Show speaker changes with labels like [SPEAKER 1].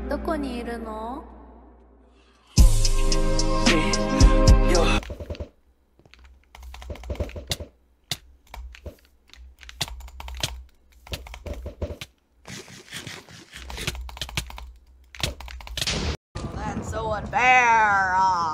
[SPEAKER 1] どこにいるの？
[SPEAKER 2] That's so unfair.